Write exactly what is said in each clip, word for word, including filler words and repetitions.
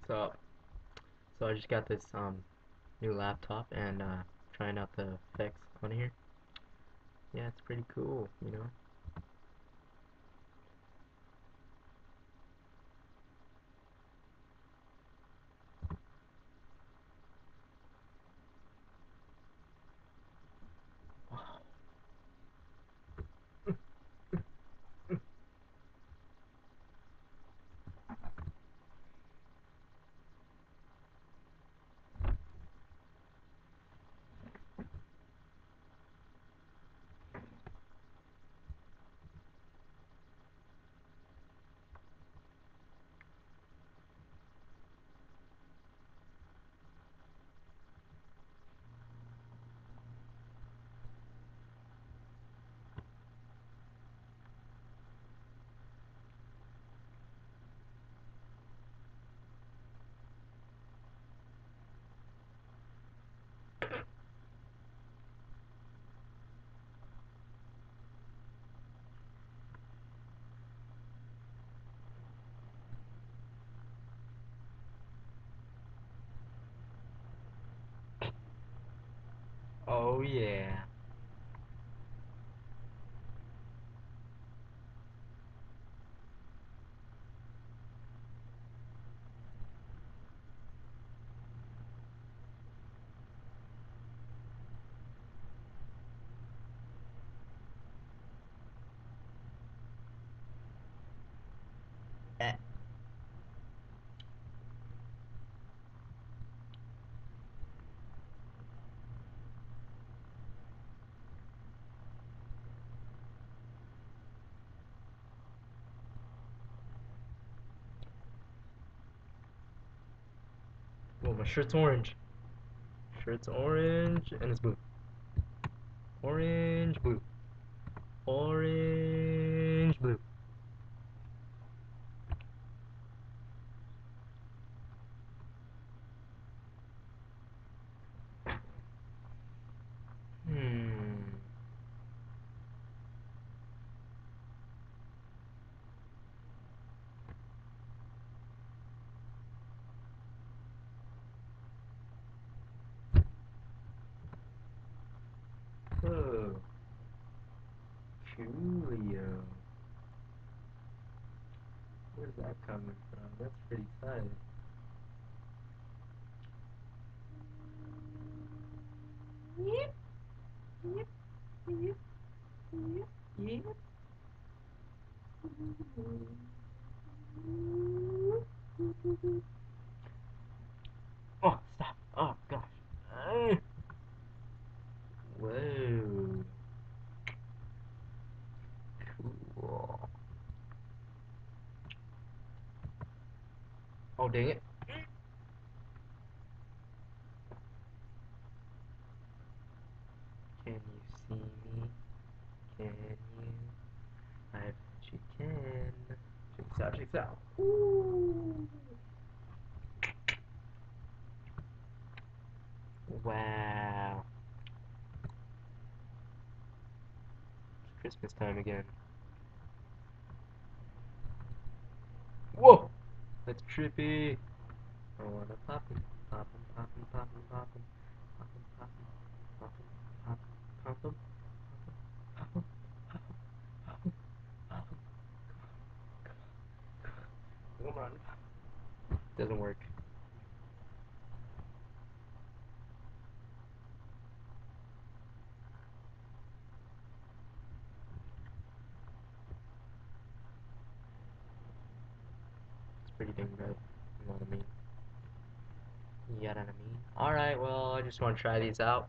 So, so I just got this um new laptop and uh trying out the effects on here. Yeah, it's pretty cool, you know. Oh yeah. Eh. Well, my shirt's orange. Shirt's orange and it's blue. Orange, blue. Orange, blue. Hmm. Oh, Coolio. Where's that coming from? That's pretty tight. Yep, yep, yep, yep, yep. Oh, stop. Oh, gosh. Uh, Whoa. Cool. Oh, dang it. Can you see me? Can you? I bet you can. Check this out, check this out. Ooh. Wow. It's Christmas time again. Whoa! That's trippy. I wanna pop him, pop him, pop him, pop him, pop him, pop him, pop him, pop him, pop him, pop him, pop him, pop him, pop him, pop him. Come on. Doesn't work. It's pretty dang good. You know what I mean? You know what I mean? Alright, well, I just want to try these out.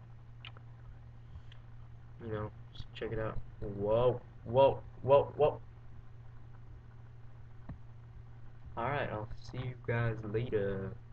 You know, just check it out. Whoa, whoa, whoa, whoa. Alright, I'll see you guys later.